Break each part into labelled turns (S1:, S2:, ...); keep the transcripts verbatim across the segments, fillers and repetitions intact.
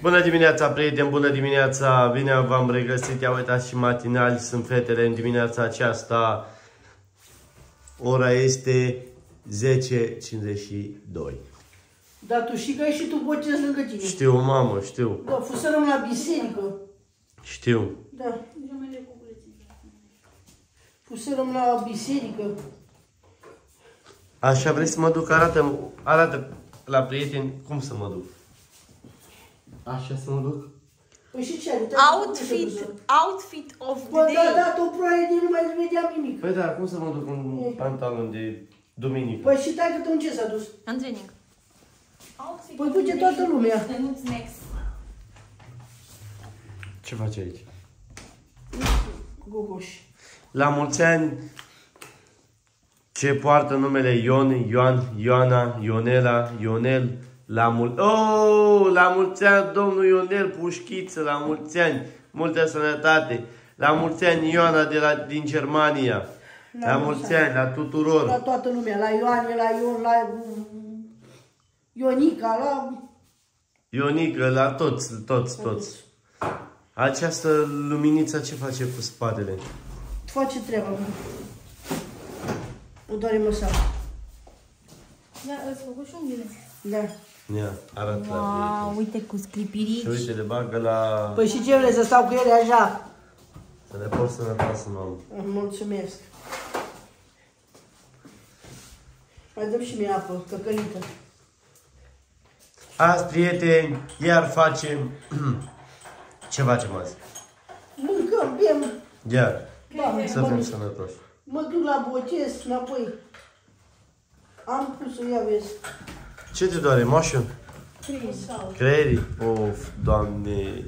S1: Bună dimineața, prieteni, bună dimineața, bine v-am regăsit, ia uitați și matinali sunt fetele în dimineața aceasta. Ora este zece cincizeci și doi.
S2: Dar tu știi că ai și tu botez lângă tine.
S1: Știu, mamă, știu.
S2: Da, fusărăm la biserică.
S1: Știu.
S2: Da. Fusărăm la biserică.
S1: Așa vrei să mă duc? Arată, arată la prieteni cum să mă duc. Așa să mă duc?
S2: Păi și ce are?
S3: Outfit, outfit of the
S2: Bă,
S3: day.
S2: da, da, o proaie de nu mai vedeam nimic.
S1: Păi da, cum să mă duc în pantalon de duminică?
S2: Păi și taică-te un ce s-a dus?
S3: În training. Outfit
S2: Păi
S3: of
S2: duce
S3: the
S2: toată
S3: day.
S2: lumea.
S3: Dănuț next.
S1: Ce faci aici?
S2: Gogoș.
S1: La mulți ani ce poartă numele Ion, Ioan, Ioana, Ionela, Ionel, la mul... Oh, la mulți ani, domnul Ionel Pușchiță, la mulți ani, multă sănătate. La mulți ani, Ioana de la, din Germania. La, la mulți ani, la tuturor.
S2: La toată lumea, la Ioane, la Ion, la Ionica, la...
S1: Ionică, la toți, toți, toți. Această luminiță ce face cu spatele?
S2: Face treaba, mă. O doare măsara.
S3: Da, îți făcut și unghiile.
S2: Da.
S1: Ia, arată la
S3: Wow,
S1: prieteni.
S3: uite cu sclipirici.
S1: Și uite, le bagă la...
S2: Păi și ce vrei, să stau cu ele așa?
S1: Să le pot sănătoasă, mamă.
S2: Mulțumesc. Mai dăm și mie apă, căcălită.
S1: Azi, prieteni, iar facem... Ce facem azi?
S2: Mâncăm, bem.
S1: Iar,
S2: Da,
S1: să
S2: mă,
S1: fim
S2: duc,
S1: sănătoși.
S2: mă duc la botez înapoi. Am pus-o, ia vezi.
S1: Ce te doare, moșă?
S2: Sau.
S1: Creierii? Of, Doamne!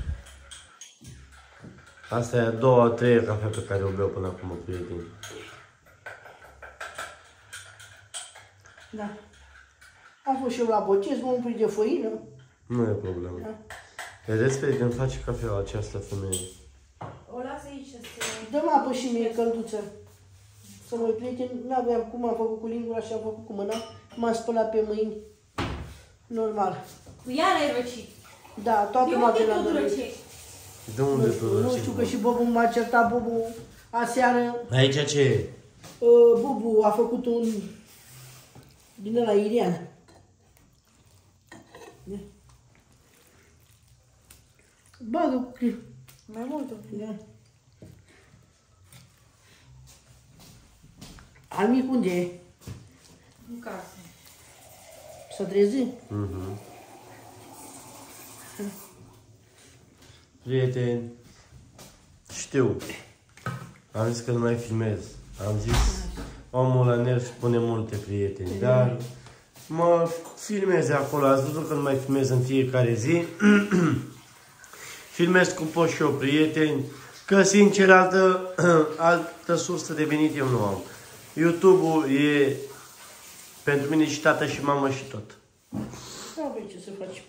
S1: Asta e a doua, a treia cafea pe care o beau până acum, prieteni.
S2: Da. Am fost și eu la botez, mă umpli de făină.
S1: Nu e problemă.
S2: Da.
S1: Vedeți, prieteni, face cafeaua această femeie.
S3: O las aici să se...
S2: Dă-mă apă și mie, călduță. Să mă prieten, n-aveam cum am făcut cu lingura și am făcut cu mâna. M-am spălat pe mâini. Normal.
S3: Cu ea l-ai răcit.
S2: Da, toată
S3: De
S2: noaptea
S3: unde
S2: l-am
S3: tu
S2: dormit.
S3: răcești?
S1: De unde tu
S2: Nu
S1: răcești,
S2: știu că
S1: mă?
S2: și Bobu m-a certat, Bobu aseară.
S1: Aici ce e?
S2: Uh, Bubu a făcut un din ăla irian. Bagă cu clip.
S3: Mai mult.
S2: Da. Al mic unde e?
S3: În casă.
S2: S-a trezit?
S1: Mhm. Prieteni, știu. Am zis că nu mai filmez. Am zis, omul la nervi spune multe, prieteni, dar mă filmez acolo. Ați văzut că nu mai filmez în fiecare zi. Filmez cum pot și eu, prieteni, că sincer altă, altă sursă de venit eu nu am. YouTube-ul e pentru mine și tată și mamă și tot.
S2: Nu avem ce să facem.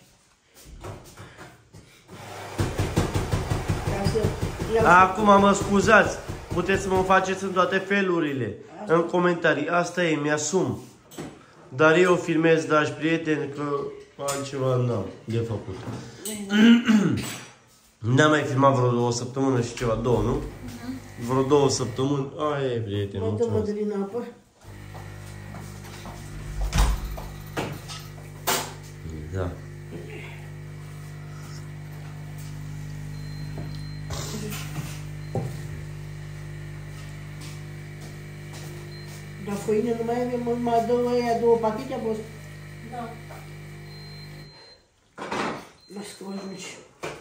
S1: Acum mă scuzați, puteți să mă faceți în toate felurile, în comentarii. Asta e, mi-asum. Dar eu filmez, dragi prieteni, că altceva n-am de făcut. N-am mai filmat vreo o săptămână și ceva, două, nu? Uh-huh. Vreo două săptămâni. Aia e, prieteni,
S2: Mai dă
S1: mulțumesc.
S2: Mădălina apă.
S1: Da.
S2: Dar făină nu mai avem, mai dă aia două pachete, a fost.
S3: Da.
S2: Las că mă ajungi.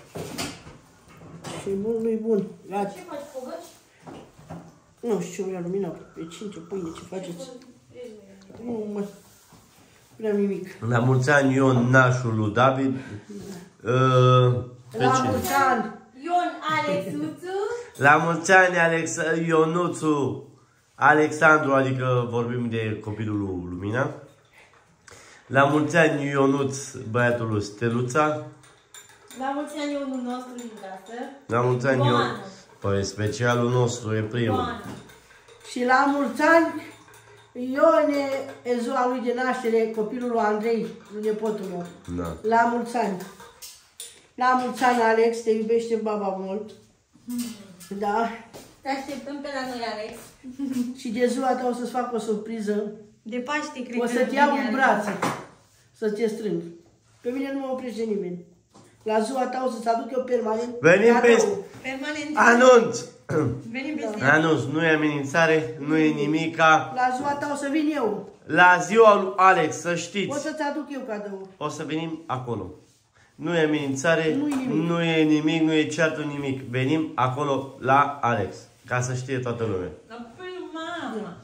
S2: Și bun, nu-i bun. La...
S3: Ce faci, pogăci?
S2: Nu știu ce vrea lumina, pe cinci, pâine, ce faceți? Nu mai vreau nimic.
S1: La mulți ani Ion, nașul lui David. Uh, pe
S2: La
S1: cine?
S2: mulți ani!
S3: Ion Alexuțu.
S1: La mulți ani Alex Ionuțu Alexandru, adică vorbim de copilul lui Lumina. La mulți ani Ionuț, băiatul lui Steluța.
S3: La mulți ani Ionul nostru din casă.
S1: La mulți ani Ion.
S3: Ioana.
S1: Păi specialul nostru e primul.
S3: Ioana.
S2: Și la mulți ani, Ione, e ziua lui de naștere, copilul lui Andrei, lui nepotul meu.
S1: Da.
S2: La mulți ani. La mulți ani, Alex, te iubește baba mult. Da.
S3: Te așteptăm pe la noi, Alex.
S2: Și de ziua ta o să-ți fac o surpriză.
S3: De Paște, cred
S2: O
S3: că
S2: să te
S3: vine,
S2: iau în
S3: Alex.
S2: brațe. Să te strâng. Pe mine nu mă oprește nimeni. La ziua ta o să-ți aduc eu permanent.
S1: Venim
S2: cadou.
S1: peste...
S3: Permanent.
S1: Anunț!
S3: Venim peste
S1: Anunț, nu e amenințare, nu e nimica.
S2: La ziua ta o să vin eu.
S1: La ziua lui Alex, să
S2: O
S1: știți,
S2: să-ți aduc eu cadou.
S1: o să venim acolo. Nu e amenințare,
S2: Nu e nimic.
S1: nu e nimic, nu e ceartă nimic. Venim acolo la Alex, ca să știe toată lumea.
S3: Apoi, mama.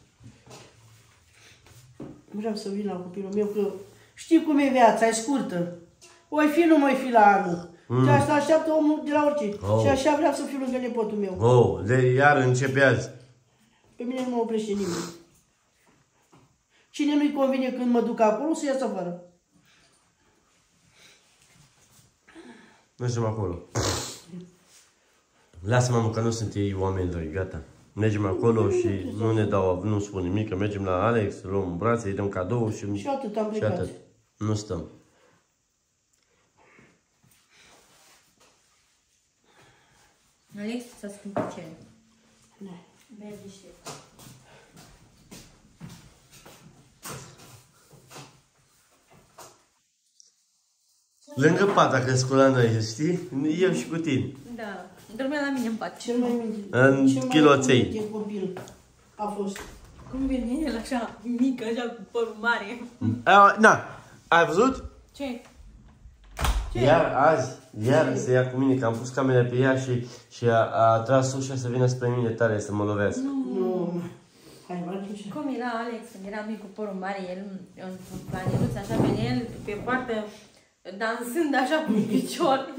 S2: Vreau să vin la copilul meu, că știi cum e viața, e scurtă. Oi fi, nu mai fi la anul. Mm. Și asta așteaptă omul de la orice.
S1: Oh.
S2: Și așa vreau să fiu lângă nepotul meu.
S1: Oh, de iar începe azi.
S2: Pe mine nu mă oprește nimeni. Cine nu-i convine când mă duc acolo, să iasă afară.
S1: Mergem acolo. Lasă-mă că nu sunt ei oameni răi, gata. Mergem acolo și nu ne dau, nu spun nimic, că mergem la Alex, luăm în brațe, îi dăm cadou și...
S2: Și atât, am
S1: și
S2: plecat.
S1: atât. Nu stăm.
S3: Alex, s-a schimbat ce?
S2: Da.
S3: Vezi și
S1: Lângă pat, dacă scula noi, știi? Eu și cu tine.
S3: Da. Dormea la mine în pat.
S2: Cel mai minte.
S1: În
S2: cel mai
S1: chiloței.
S2: minte copil a fost.
S3: Cum vine el așa mic, așa cu părul mare?
S1: A, na, ai văzut?
S3: Ce?
S1: Iar azi, iar se ia cu mine, că am pus camera pe ea și, și a, a tras ușa să vină spre mine tare să mă lovească.
S2: Nu. Hai, mă duce.
S3: Cum era Alex când era mic cu părul mare, el în, în planeluț, așa venea el pe partea dansând așa cu picior.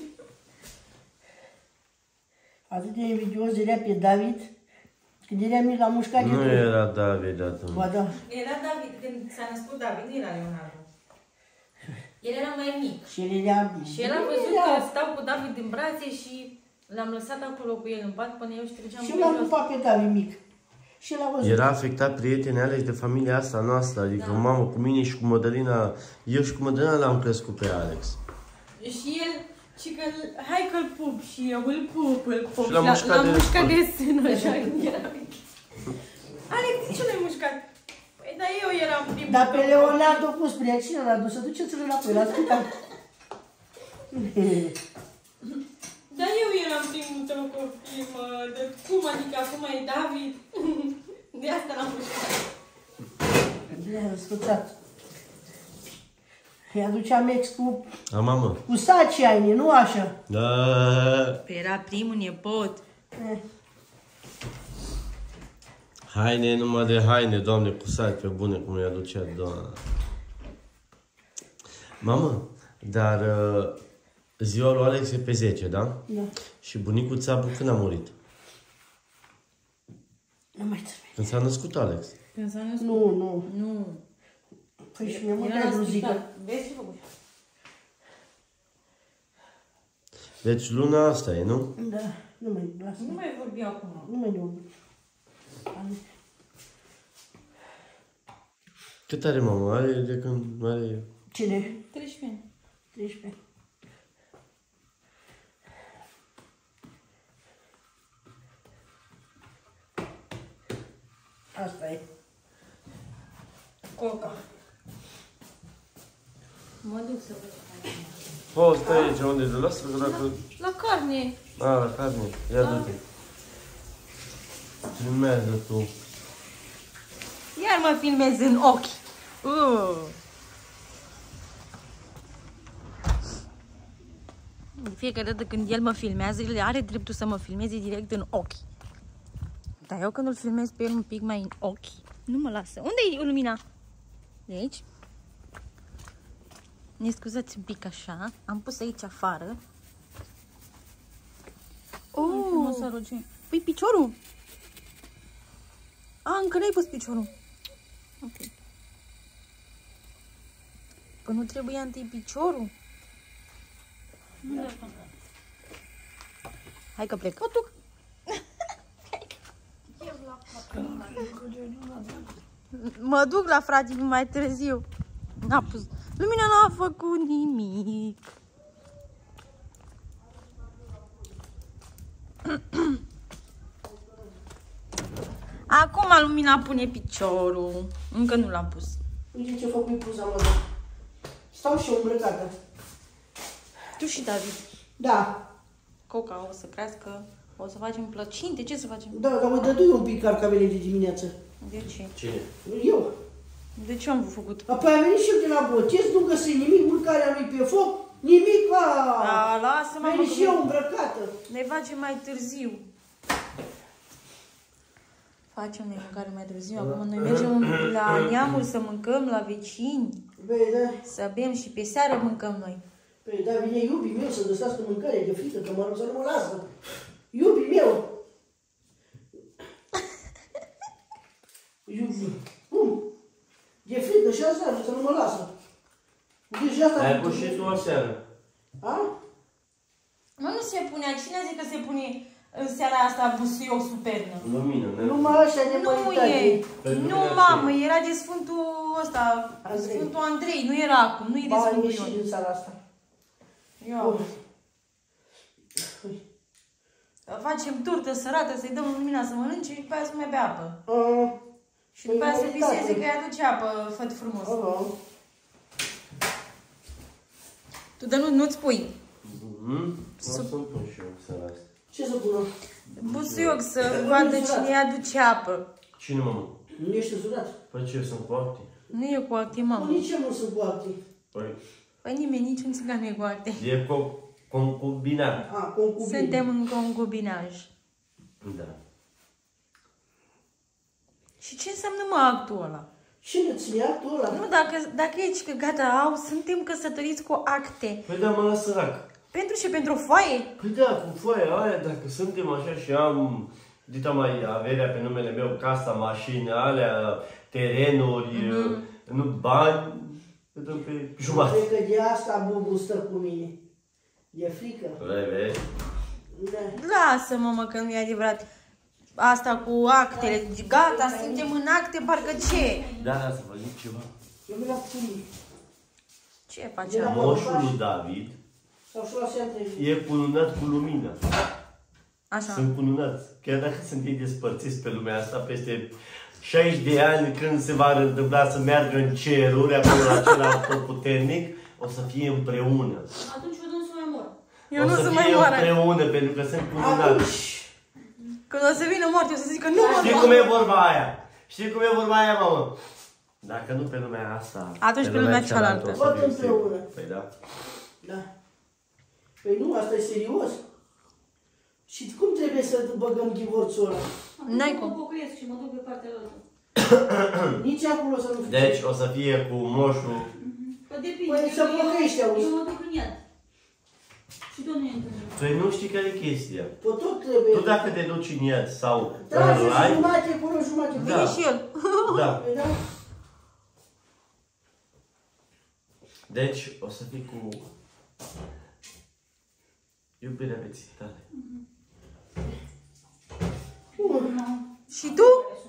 S2: Atât de invidios de pe David, când era mic l-a mușcat de
S1: Nu
S2: tot.
S1: era David atunci.
S2: Ba da.
S3: Era David, când s-a născut David, nu era Leonardo. El era mai mic.
S2: Și el era...
S3: Și el a văzut
S2: era-
S3: că stau cu David în brațe și l-am lăsat acolo cu el în pat până eu ștergeam
S2: Și
S3: pe
S2: l-am
S3: jos.
S2: pupat pe David mic. Și l-a văzut.
S1: Era afectat prietenii Alex de familia asta noastră, adică
S3: Da.
S1: mamă cu mine și cu Mădălina, eu și cu Mădălina l-am crescut pe Alex.
S3: Și el, și că hai că-l pup și eu îl pup, îl pup.
S1: Și l-a mușcat
S3: l-am
S1: de
S3: mușcat
S1: scurt.
S3: de sână așa când era mic. Alex, de ce l-ai mușcat? Păi, dar eu eram primul.
S2: Dar pe
S3: tău
S2: Leonardo cum spunea, cine l-a dus? Să duceți-l înapoi, l-a ascultat.
S3: copil. Dar eu eram primul tău copil, mă. De cum adică acum e David? De asta l-am mușcat.
S2: Le-a răscuțat. Îi aduceam ex cu,
S1: A, mamă.
S2: cu saci aine, nu așa.
S1: Da.
S3: Păi era primul nepot.
S2: Eh.
S1: Haine, numai de haine, Doamne, cu sat pe bune, cum îi aducea, Doamne. Mamă, dar uh, ziua lui Alex e pe zece, da?
S2: Da.
S1: Și bunicul Țapu când a murit?
S2: Nu mai trebuie.
S1: Când s-a născut Alex.
S3: Când s-a născut?
S2: Nu, nu.
S3: Nu.
S2: Păi și mi-a
S3: Era
S2: mâncat
S3: la
S2: bruzică.
S3: spital. Vezi ce făcut?
S1: Deci luna asta e, nu?
S2: Da, nu mai, lasă.
S3: Nu mai vorbi acum.
S2: Nu mai nu.
S1: Cât are mama? Are de când are...
S2: Cine?
S3: treisprezece ani.
S2: treisprezece. Asta e.
S3: Coca. Mă duc să văd.
S1: O, stai aici, unde de lasă, că dacă...
S3: La carne.
S1: A, la carne. Ia du-te. Filmează tu.
S3: Iar mă filmez în ochi. Uh. De fiecare dată când el mă filmează, el are dreptul să mă filmeze direct în ochi. Dar eu când îl filmez pe el un pic mai în ochi, nu mă lasă. Unde e lumina? De aici? Ne scuzați un pic așa. Am pus aici afară. Oh! Păi piciorul! A, încă n-ai pus piciorul. Ok. Păi nu trebuia întâi piciorul? Hai că plec. Mă duc. Mă duc la frate mai târziu. N-a pus. Lumina n-a făcut nimic. Acum Lumina pune piciorul. Încă nu l-am pus.
S2: Uite ce-a făcut pluza, mă. Stau și eu îmbrăcată.
S3: Tu și David.
S2: Da.
S3: Coca o să crească. O să facem plăcinte. Ce să facem?
S2: Da, dar mă dădui un pic carcamele de dimineață.
S3: De ce?
S1: Cine?
S2: Eu.
S3: De ce am făcut?
S2: Apoi am venit și eu de la botez, nu găsesc nimic, mâncarea lui pe foc, nimic, a...
S3: Da, lasă-mă,
S2: am venit și eu îmbrăcată.
S3: Ne facem mai târziu. Facem noi mâncare mai târziu. Acum noi mergem la neamuri să mâncăm, la vecini.
S2: Băi, da.
S3: Să bem și pe seară mâncăm noi.
S2: Păi, da, vine iubii meu să găsească mâncare de frică, că mă rog să nu mă lasă. Iubii meu! Iubii. Cum? De frică și asta, să nu mă lasă. Deci asta...
S1: Ai pus și tu o seară.
S2: A?
S3: Mă, nu se punea. Cine a zis că se pune în seara asta busuioc sub pernă?
S1: Lumină, ne?
S2: Numai ăștia de
S3: Nu
S2: părintate.
S3: e. Nu, mamă, era de Sfântul ăsta,
S2: Andrei.
S3: Sfântul Andrei. Nu era acum, nu e de
S2: Ba,
S3: Sfântul
S2: e și
S3: Ion.
S2: din seara asta.
S3: Ia. Facem turtă sărată, să-i dăm Lumina să mănânce și după aia să mai bea apă.
S2: A,
S3: Și după aia să
S2: Păi,
S3: viseze
S2: uite.
S3: că îi aduce apă, făt frumos.
S2: a,
S3: Tu de nu, nu-ți pui.
S1: Mhm. O să-mi pun și eu seara asta.
S2: ce să pună?
S3: Busuioc să vadă cine îi aduce apă.
S1: Cine, mamă?
S2: Nu ești usurat?
S1: Păi ce, sunt cu acte?
S3: Nu e cu acte,
S2: Nu,
S3: mamă.
S2: nici eu nu sunt cu actii.
S1: Păi,
S3: Păi nimeni, niciun țigan nu e cu acte.
S1: e co concubinat.
S2: A, concubin.
S3: Suntem în concubinaj.
S1: Da.
S3: Și ce înseamnă mă actul ăla?
S2: Cine ține actul ăla?
S3: Nu, dacă, dacă ești că gata, au, suntem căsătoriți cu acte.
S1: Păi da, mă las sărac.
S3: Pentru ce? Pentru o foaie?
S1: Păi da, cu foaia aia, dacă suntem așa și am, dita mai averea pe numele meu, casa, mașini, alea, terenuri, mm-hmm. nu bani, îi dăm pe jumătate.
S2: Cred că de asta Bubu stă cu mine. E frică.
S1: Vrei, vezi?
S2: Da.
S3: Lasă-mă, mă, că nu e adevărat. Asta cu actele, gata, suntem în acte, parcă ce?
S1: Da, da, să vă zic ceva.
S2: Eu mi-l cu mine.
S3: Ce face?
S1: Moșul lui David
S2: Sau și la se
S1: e cununat cu lumină.
S3: Așa.
S1: Sunt cununați. Chiar dacă sunt ei despărțiți pe lumea asta, peste șaizeci de ani, când se va întâmpla să meargă în ceruri, acolo la cel atotputernic, o să fie împreună.
S4: Atunci eu nu să mai mor.
S3: Eu
S1: o
S3: nu
S1: să
S3: să
S1: fie
S3: mai moară.
S1: împreună, pentru că sunt cununați.
S2: Atunci,
S3: Când o să vină moarte, o să zică nu mă
S1: Știi cum e vorba aia? Știi cum e vorba aia, mamă? Dacă nu pe lumea asta,
S3: Atunci pe lumea cealaltă.
S1: o să
S2: Tot
S1: fie
S2: împreună.
S1: sigur. Păi da.
S2: da. Păi nu, asta e serios. Și cum trebuie să băgăm divorțul ăla?
S3: N-ai
S4: Mă
S3: cum.
S4: pocăiesc și mă duc pe partea altă.
S2: Nici acolo să nu fie.
S1: Deci o să fie cu moșul.
S4: Păi depinde.
S2: Păi
S4: eu-
S2: să
S4: eu-
S2: pocăiești, auzi.
S4: Eu mă duc în iad. Și tot nu e întâlnit.
S1: Păi nu știi care e chestia.
S2: Păi tot trebuie.
S1: Tu dacă te duci în iad sau
S2: Trage
S1: în rai,
S2: jumate acolo, jumate.
S1: Da.
S3: Vine și el.
S1: da.
S2: Păi da.
S1: Deci o să fii cu iubirea vieții tale.
S2: Bun.
S3: Și tu?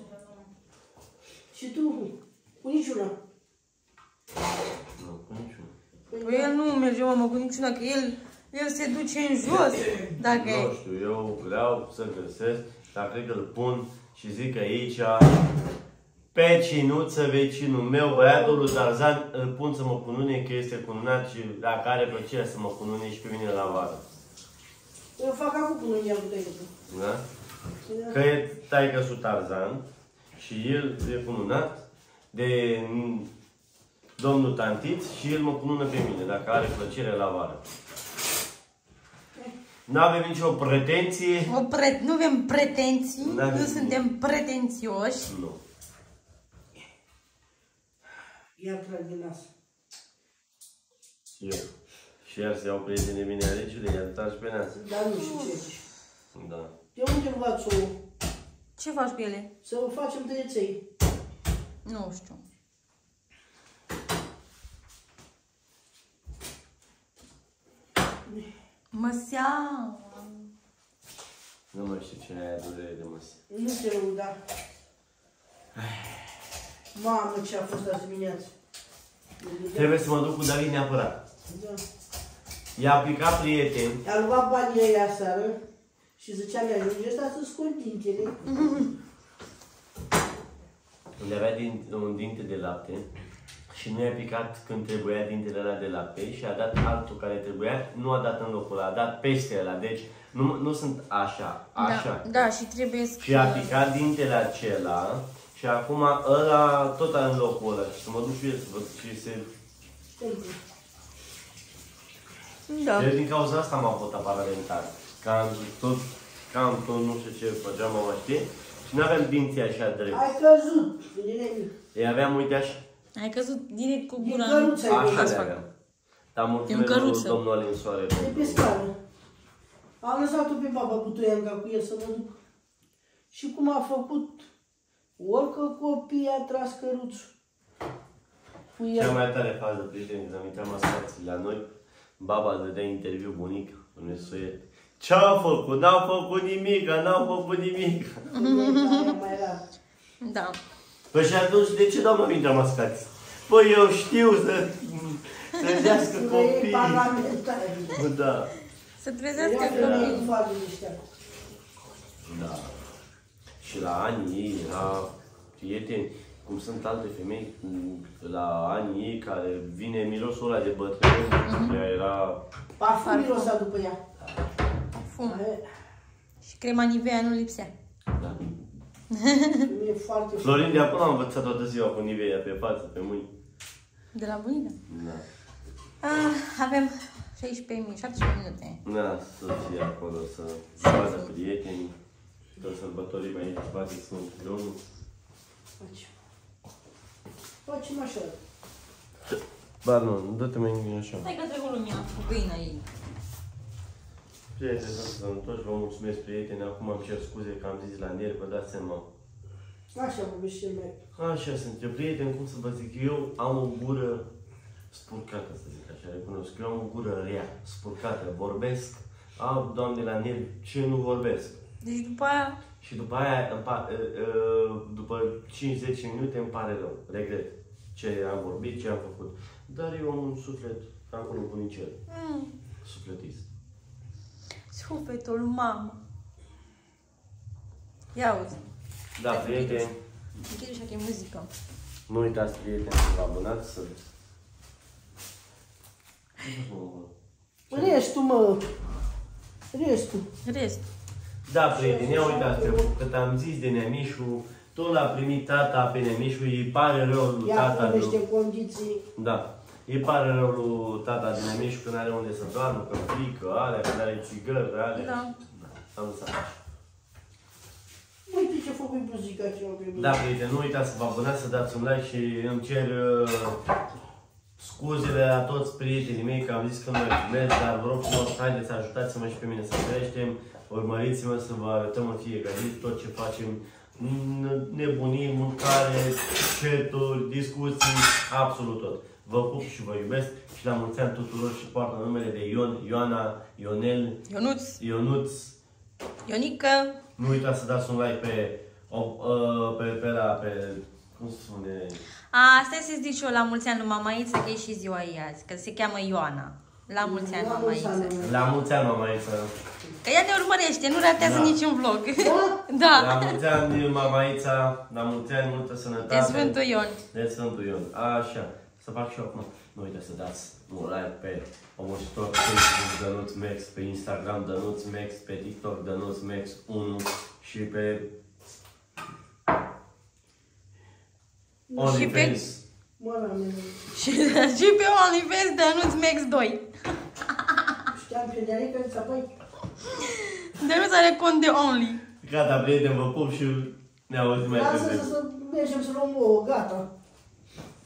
S2: Și tu? Cu niciuna.
S1: Nu, cu niciunul.
S3: Păi el nu merge, mamă, cu niciuna, că el, el se duce în jos. Dacă
S1: Nu
S3: e.
S1: știu, eu vreau să găsesc, dar cred că îl pun și zic aici, pe cinuță, vecinul meu, băiatul lui Tarzan, îl pun să mă cunune, că este cununat și dacă are plăcerea să mă cunune și pe mine la vară.
S2: Eu fac acum cu mâinea cu tăică.
S1: Da? Că e taică-su Tarzan și el e cununat de domnul Tantiț și el mă cunună pe mine, dacă are plăcere la vară. Nu avem nicio pretenție.
S3: O pre... Nu avem pretenții,
S1: N-avem.
S3: nu suntem pretențioși.
S1: Nu.
S2: Iar trag din nas.
S1: Eu. Și iar să iau prietenii mine alegele, iar tragi pe nas.
S2: Dar nu știu ce.
S1: Da.
S2: De unde învaț o
S3: Ce faci pe ele?
S2: să facem tăieței?
S3: Nu știu. Măseaua.
S1: Nu mai știu cine aia durere de măs.
S2: Nu te rog, da. Mamă, ce a fost azi dimineață.
S1: Trebuie să mă duc cu David neapărat.
S2: Da.
S1: I-a aplicat prieteni.
S2: A luat banii ăia seară Și zicea, mi-ajunge ăsta să scot dintele.
S1: Unde avea din, un dinte de lapte și nu i-a picat când trebuia dintele ăla de lapte și a dat altul care trebuia, nu a dat în locul ăla, a dat peste ăla. Deci nu, nu sunt așa, așa.
S3: Da, da, și trebuie să...
S1: Și a picat dintele acela și acum ăla tot are în locul ăla. Și să mă duc și eu să văd ce se...
S3: Da.
S1: Deci din cauza asta m-am votat parlamentar. Că am tot, cam tot nu știu ce făceam, mama știe. Și nu aveam dinții așa drept.
S2: Ai căzut, de nimic.
S1: Ei aveam, uite așa.
S3: Ai căzut direct cu
S2: Din
S3: gura.
S2: căruță ai
S1: Așa
S2: căzut.
S1: le aveam. Dar mulțumesc
S3: În căruță.
S1: domnul Alin Soare.
S2: De pe scară. Am lăsat-o pe baba cu Toianca cu el să mă duc. Și cum a făcut, orică copii a tras căruțul. Cu
S1: Cea
S2: el.
S1: mai tare fază, prieteni, când am intrat mascații la noi, baba îți dădea interviu bunic, unui suiet. Ce-a făcut? N-am făcut nimic, n-am făcut nimic.
S2: Mai rar.
S3: Da.
S1: Păi și atunci, de ce doamna mi-intră mascați? Păi eu știu să trezească
S2: Că e
S1: copiii.
S2: parlamentar.
S1: Da.
S3: Să trezească
S2: Ia că
S3: copiii.
S2: nu fac ăștia.
S1: Da. Și la ani ei era, prieteni, cum sunt alte femei, la ani ei care vine mirosul ăla de bătrân, ea era...
S2: Parfum mirosa după ea.
S3: Fum.
S2: Aia,
S3: Și crema Nivea nu lipsea.
S1: Da.
S2: e foarte
S1: Florin de acum a învățat toată ziua cu Nivea pe față, pe mâini.
S3: De la bunica.
S1: Da.
S3: Ah, avem șaisprezece minute, șaptesprezece minute.
S1: Da, să fie acolo, să se vadă prietenii, să sărbătorim aici, poate sunt Domnul.
S2: Facem. Facem așa.
S1: Ba nu, dă-te mai așa.
S3: Stai că trecut lumea cu găina ei.
S1: Prieteni, să vă întorci, vă mulțumesc, prieteni, acum îmi cer scuze că am zis la nervi, vă dați seama.
S2: Așa vorbește cel mai.
S1: Așa sunt eu, prieteni, cum să vă zic, eu am o gură spurcată, să zic așa, recunosc. Eu am o gură rea, spurcată, vorbesc, am, Doamne, la nervi, ce nu vorbesc.
S3: Deci după aia...
S1: Și după aia, îmi pa- după cinci zece minute îmi pare rău, regret ce am vorbit, ce am făcut. Dar eu am un suflet, ca acolo bunicel,
S3: Mm,
S1: sufletist.
S3: sufletul mamă. Ia uzi.
S1: Da, prieteni,
S3: Închide și că e muzică.
S1: nu uitați, prieteni, să vă abonați, să...
S2: Restul, mă. Restul.
S3: Rest.
S1: Da, prieteni, ia uitați, cât am zis de Nemișu, tot l-a primit tata pe Nemișu, îi pare rău lui
S2: Ia
S1: tata
S2: vorbește
S1: lui...
S2: condiții.
S1: Da, îi pare rău lui tata de Nemișu că n-are unde să doarmă, că frică, alea, că n-are țigări, alea.
S3: Da.
S1: Am lăsat așa.
S2: Uite ce făcut muzica ce au primit.
S1: Da, prieteni, nu uitați să vă abonați, să dați un like și îmi cer uh, scuzele la toți prietenii mei că am zis că nu mai filmez, dar vă rog frumos, haideți să ajutați-mă și pe mine să creștem, urmăriți-mă să vă arătăm în fiecare zi tot ce facem, nebunii, mâncare, chaturi, discuții, absolut tot. Vă pup și vă iubesc și la mulți ani tuturor și poartă numele de Ion, Ioana, Ionel,
S3: Ionuț.
S1: Ionuț.
S3: Ionică.
S1: Nu uitați să dați un like pe, o, uh, pe, pe, la, pe, cum se spune?
S3: A, stai să-ți zic și eu la mulți ani lui Mamaiță, că e și ziua ei azi, că se cheamă Ioana. La mulți ani,
S2: La mulți
S3: Mamaiță.
S2: ani.
S1: La mulți ani, Mamaiță.
S3: Că ea ne urmărește, nu ratează
S1: Da.
S3: niciun vlog.
S2: Da?
S3: Da.
S1: La mulți ani, Mamaița. La mulți ani, multă sănătate.
S3: De Sfântul Ion.
S1: De Sfântul Ion. Așa. Să fac și eu acum. Nu uitați să dați un like pe Omoșitor, pe Facebook, Dănuț Max, pe Instagram, Dănuț Max, pe TikTok, Dănuț Max unu și pe OnlyFans.
S2: Mă, la mine.
S3: Și, și pe OnlyFans Dănuț Max doi.
S2: Știam pe de-arică să apoi.
S3: Dănuț are cont de Only.
S1: Gata, prieteni, vă pup și ne auzim mai
S2: Lasă
S1: târziu.
S2: să, să mergem să luăm ouă, gata.